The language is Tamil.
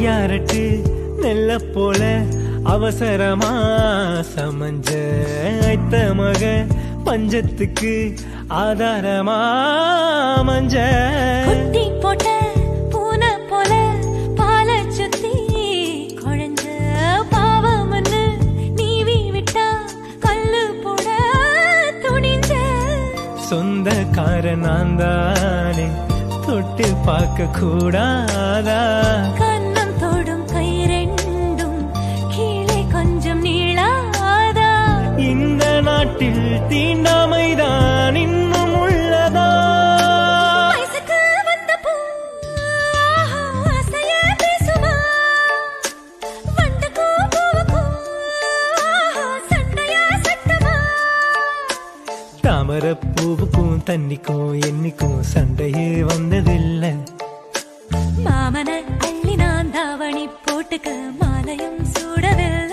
யாரட்டு நெல்ல போல அவசரமா சமஞ்ச ஐத்த மக பஞ்சத்துக்கு ஆதாரமா மஞ்ச குட்டி போட்ட பூனை போல பால சுத்தி குழஞ்ச பாவம்னு நீவி விட்டா கல்லு போட துணிஞ்ச சொந்தக்கார நான் தானே தொட்டு பார்க்க கூடாதா கண்ணம் தொடும் கை ரெண்டும் கீழே கொஞ்சம் நீளாதா இந்த நாட்டில் தீண்டாமைதான் இன்னும் உள்ளதா வயசுக்கு வந்த பூ ஆசைய பேசுமா வண்டுக்கும் பூவுக்கும் சண்டைய சட்டமா தாமர பூவுக்கும் தண்ணிக்கும் என்னைக்கும் சண்டையே வந்ததில்லை மாமன அள்ளி நான் தாவணி போட்டுக்க மாலையும் சூடவில்லை